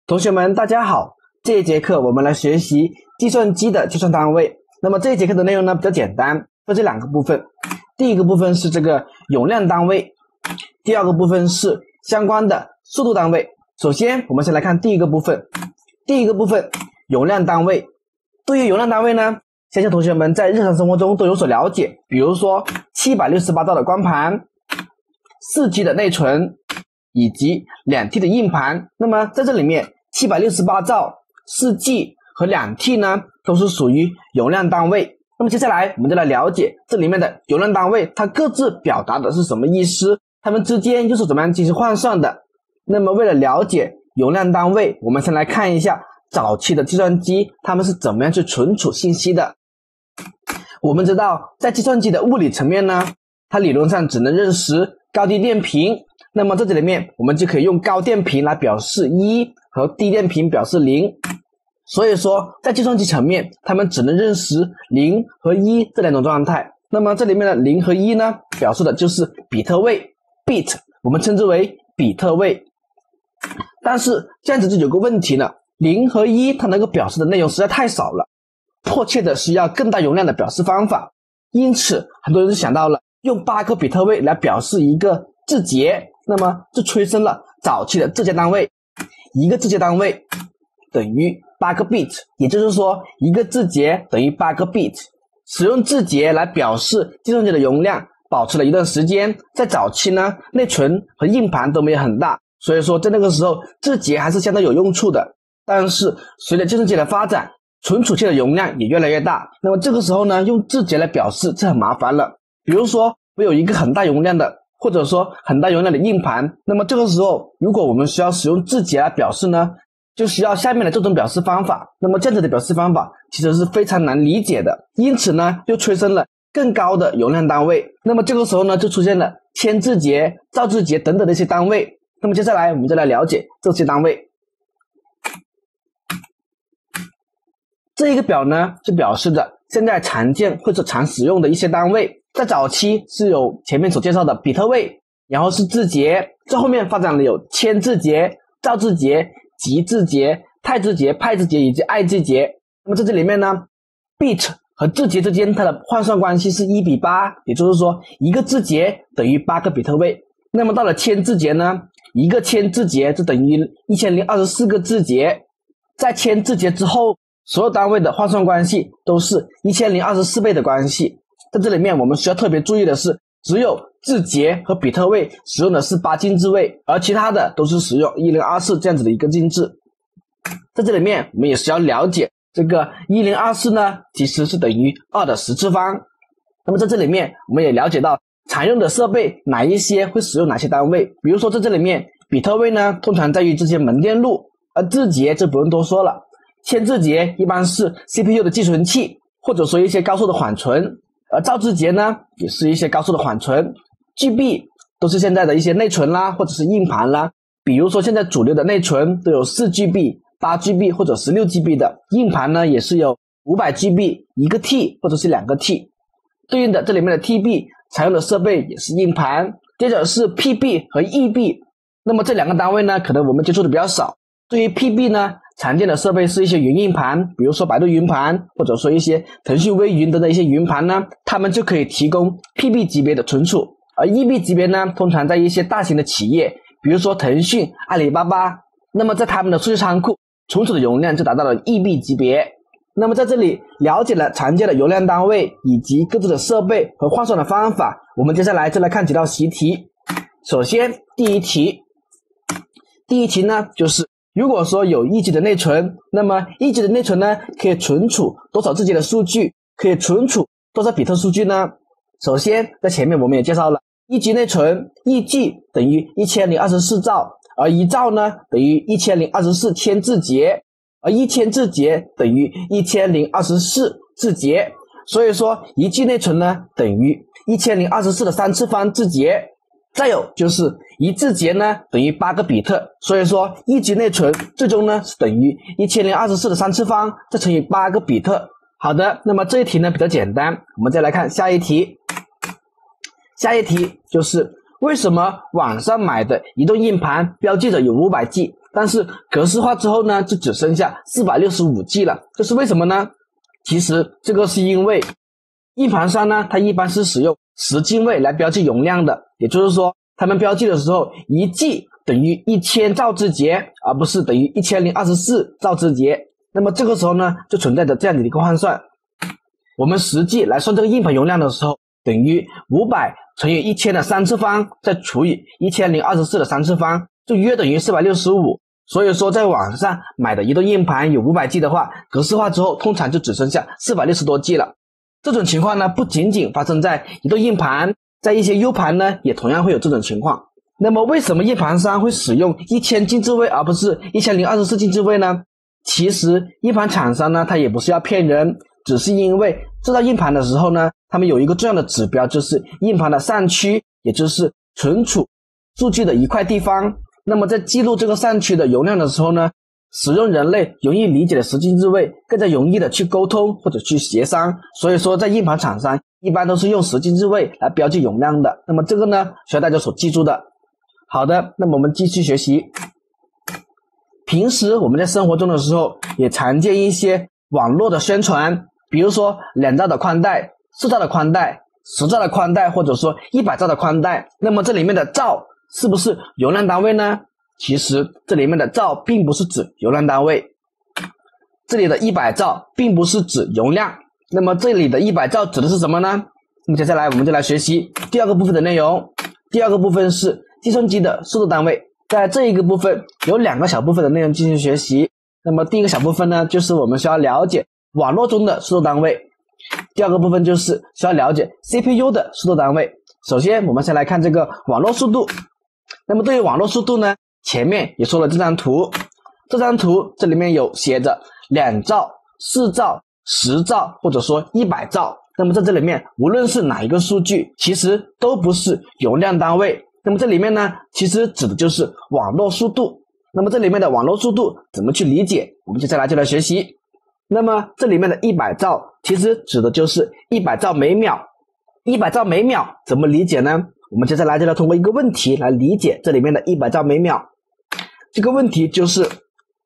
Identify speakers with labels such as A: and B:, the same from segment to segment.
A: 同学们，大家好！这一节课我们来学习计算机的计算单位。那么这一节课的内容呢比较简单，分这两个部分。第一个部分是这个容量单位，第二个部分是相关的速度单位。首先，我们先来看第一个部分。第一个部分，容量单位。对于容量单位呢，相信同学们在日常生活中都有所了解，比如说768兆的光盘、4G 的内存以及2T 的硬盘。那么在这里面768兆、4G 和2T 呢都是属于容量单位。那么接下来我们就来了解这里面的容量单位，它各自表达的是什么意思，它们之间又是怎么样进行换算的。那么为了了解容量单位，我们先来看一下早期的计算机它们是怎么样去存储信息的。我们知道在计算机的物理层面呢，它理论上只能认识高低电平，那么在这里面我们就可以用高电平来表示1和低电平表示0。所以说在计算机层面它们只能认识0和1这两种状态。那么这里面的0和1呢，表示的就是比特位 bit， 我们称之为比特位。但是这样子就有个问题了，0和1它能够表示的内容实在太少了，迫切的需要更大容量的表示方法。因此很多人就想到了用8个比特位来表示一个字节，那么这催生了早期的字节单位。一个字节单位等于8个 bit， 也就是说一个字节等于8个 bit。 使用字节来表示计算机的容量保持了一段时间，在早期呢，内存和硬盘都没有很大，所以说在那个时候字节还是相当有用处的。但是随着计算机的发展，存储器的容量也越来越大，那么这个时候呢，用字节来表示这很麻烦了。比如说我有一个很大容量的，或者说很大容量的硬盘，那么这个时候如果我们需要使用字节来表示呢，就需要下面的这种表示方法。那么这样子的表示方法其实是非常难理解的，因此呢又催生了更高的容量单位。那么这个时候呢就出现了千字节、兆字节等等的一些单位。那么接下来我们就来了解这些单位。这一个表呢是表示着现在常见或者常使用的一些单位。在早期是有前面所介绍的比特位，然后是字节，在后面发展了有千字节、兆字节、极字节、太字节、派字节以及爱字节。那么在这里面呢 bit 和字节之间它的换算关系是1:8，也就是说一个字节等于8个比特位。那么到了千字节呢，一个千字节就等于1024个字节。在千字节之后，所有单位的换算关系都是1024倍的关系。在这里面我们需要特别注意的是，只有字节和比特位使用的是8进制位，而其他的都是使用1024这样子的一个进制。在这里面我们也需要了解这个1024呢其实是等于2的10次方。那么在这里面我们也了解到常用的设备哪一些会使用哪些单位。比如说在这里面比特位呢通常在于这些门电路，而字节这不用多说了，千字节一般是 CPU 的寄存器，或者说一些高速的缓存，而兆字节呢也是一些高速的缓存。 GB 都是现在的一些内存啦，或者是硬盘啦。比如说现在主流的内存都有 4GB、8GB 或者 16GB 的，硬盘呢也是有 500GB、1个 T 或者是2个 T。 对应的这里面的 TB 常用的设备也是硬盘。接着是 PB 和 EB， 那么这两个单位呢可能我们接触的比较少。对于 PB 呢，常见的设备是一些云硬盘，比如说百度云盘，或者说一些腾讯微云等等一些云盘呢，它们就可以提供 PB 级别的存储。而 EB 级别呢，通常在一些大型的企业，比如说腾讯、阿里巴巴，那么在他们的数据仓库存储的容量就达到了 EB 级别。那么在这里了解了常见的容量单位以及各自的设备和换算的方法，我们接下来就来看几道习题。首先第一题呢就是如果说有1G 的内存，那么1G 的内存呢可以存储多少字节的数据，可以存储多少比特数据呢？首先在前面我们也介绍了1G 内存，1G 等于1024兆，而1兆呢等于1024千字节，而1000字节等于1024字节。所以说1G 内存呢等于1024的3次方字节。再有就是1字节呢等于8个比特，所以说1G 内存最终呢是等于1024的3次方再乘以8个比特。好的，那么这一题呢比较简单，我们再来看下一题。下一题就是为什么网上买的移动硬盘标记着有500G， 但是格式化之后呢，就只剩下 465G 了，这是为什么呢？其实这个是因为硬盘商呢，它一般是使用10进位来标记容量的，也就是说他们标记的时候1G 等于1000兆字节，而不是等于1024兆字节。那么这个时候呢，就存在着这样的一个换算，我们实际来算这个硬盘容量的时候，等于500乘以1000的3次方，再除以1024的3次方，就约等于465。所以说在网上买的移动硬盘有 500G 的话，格式化之后通常就只剩下460多 G 了。这种情况呢，不仅仅发生在移动硬盘，在一些 U 盘呢也同样会有这种情况。那么为什么硬盘商会使用1000进制位而不是1024进制位呢？其实硬盘厂商呢，他也不是要骗人，只是因为制造硬盘的时候呢，他们有一个重要的指标，就是硬盘的散区，也就是存储数据的一块地方。那么在记录这个散区的容量的时候呢，使用人类容易理解的10进制位，更加容易的去沟通或者去协商。所以说在硬盘厂商一般都是用10进制位来标记容量的。那么这个呢，需要大家所记住的。好的，那么我们继续学习。平时我们在生活中的时候也常见一些网络的宣传，比如说2兆的宽带、4兆的宽带、10兆的宽带，或者说100兆的宽带。那么这里面的兆是不是容量单位呢？其实这里面的兆并不是指容量单位，这里的100兆并不是指容量。那么这里的100兆指的是什么呢？那么接下来我们就来学习第二个部分的内容。第二个部分是计算机的速度单位。在这一个部分有2个小部分的内容进行学习。那么第一个小部分呢，就是我们需要了解网络中的速度单位。第二个部分就是需要了解 CPU 的速度单位。首先我们先来看这个网络速度。那么对于网络速度呢，前面也说了这张图，这张图这里面有写着2兆、4兆、10兆或者说100兆。那么在这里面无论是哪一个数据，其实都不是容量单位。那么这里面呢，其实指的就是网络速度。那么这里面的网络速度怎么去理解？我们接下来就来学习。那么这里面的100兆其实指的就是100兆每秒。100兆每秒怎么理解呢？我们接下来就来通过一个问题来理解这里面的100兆每秒。这个问题就是，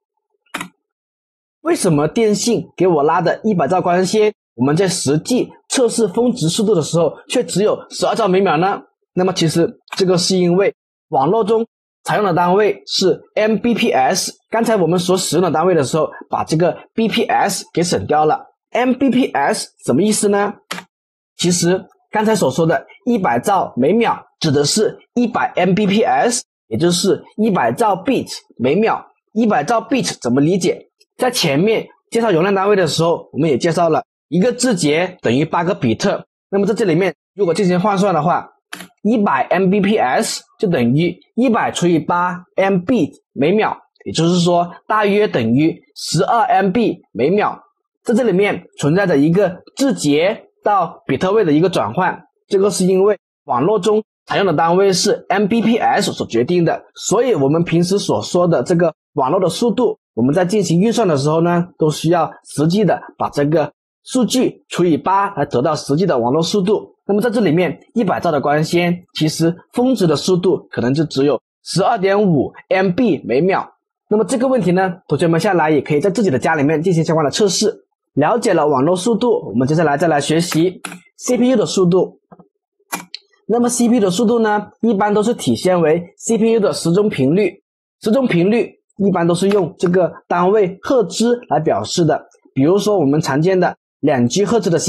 A: 为什么电信给我拉的100兆光纤，我们在实际测试峰值速度的时候却只有12兆每秒呢？那么其实这个是因为网络中采用的单位是 Mbps， 刚才我们所使用的单位的时候把这个 bps 给省掉了。Mbps 什么意思呢？其实刚才所说的100兆每秒指的是100 Mbps， 也就是100兆 bit 每秒。100兆 bit 怎么理解？在前面介绍容量单位的时候，我们也介绍了一个字节等于8个比特。那么在这里面如果进行换算的话，100 Mbps 就等于100除以8 MB 每秒，也就是说大约等于12 MB 每秒。在这里面存在着一个字节到比特位的一个转换，这个是因为网络中采用的单位是 Mbps 所决定的，所以我们平时所说的这个网络的速度，我们在进行运算的时候呢，都需要实际的把这个数据除以8来得到实际的网络速度。那么在这里面100兆的光纤，其实峰值的速度可能就只有 12.5 MB 每秒。那么这个问题呢，同学们下来也可以在自己的家里面进行相关的测试。了解了网络速度，我们接下来再来学习 CPU 的速度。那么 CPU 的速度呢，一般都是体现为 CPU 的时钟频率。时钟频率一般都是用这个单位赫兹来表示的。比如说我们常见的2G 赫兹的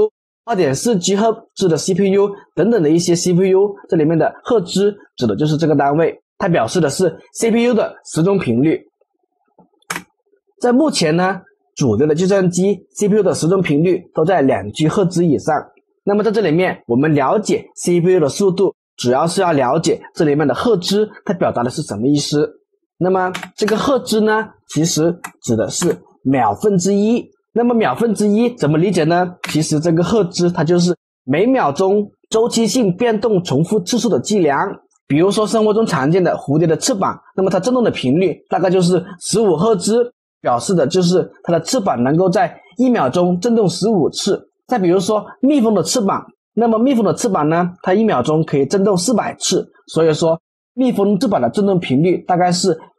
A: CPU、2.4G 赫兹的 CPU 等等的一些 CPU， 这里面的赫兹指的就是这个单位，它表示的是 CPU 的时钟频率。在目前呢，主流的计算机 CPU 的时钟频率都在2G 赫兹以上。那么在这里面我们了解 CPU 的速度，主要是要了解这里面的赫兹它表达的是什么意思。那么这个赫兹呢，其实指的是秒分之一。那么秒分之一怎么理解呢？其实这个赫兹它就是每秒钟周期性变动重复次数的计量。比如说生活中常见的蝴蝶的翅膀，那么它振动的频率大概就是15赫兹，表示的就是它的翅膀能够在1秒钟振动15次。再比如说蜜蜂的翅膀，那么蜜蜂的翅膀呢，它1秒钟可以振动400次，所以说蜜蜂翅膀的振动频率大概是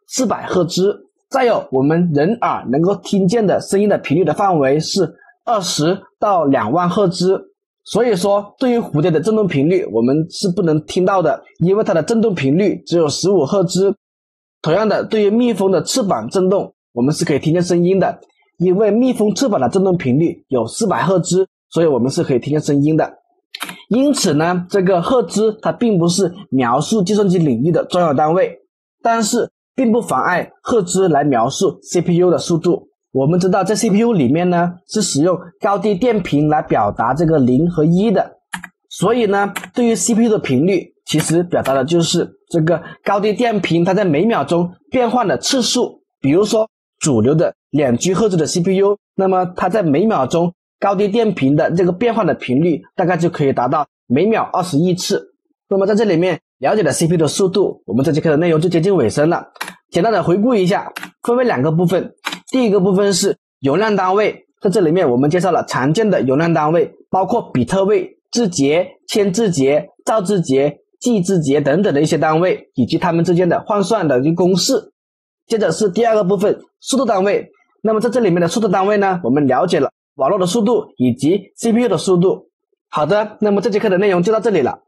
A: 400赫兹。再有，我们人耳能够听见的声音的频率的范围是20到2万赫兹。所以说，对于蝴蝶的振动频率，我们是不能听到的，因为它的振动频率只有15赫兹。同样的，对于蜜蜂的翅膀振动，我们是可以听见声音的，因为蜜蜂翅膀的振动频率有400赫兹，所以我们是可以听见声音的。因此呢，这个赫兹它并不是描述计算机领域的重要单位，但是并不妨碍赫兹来描述 CPU 的速度。我们知道在 CPU 里面呢，是使用高低电频来表达这个0和1的，所以呢，对于 CPU 的频率，其实表达的就是这个高低电频它在每秒钟变换的次数。比如说主流的2G 赫兹的 CPU， 那么它在每秒钟高低电频的这个变换的频率大概就可以达到每秒20亿次。那么在这里面了解了 CPU 的速度，我们这节课的内容就接近尾声了。简单的回顾一下，分为2个部分。第一个部分是容量单位，在这里面我们介绍了常见的容量单位，包括比特位、字节、千字节、兆字节、G 字节等等的一些单位，以及它们之间的换算的一个公式。接着是第2个部分，速度单位。那么在这里面的速度单位呢，我们了解了网络的速度以及 CPU 的速度。好的，那么这节课的内容就到这里了。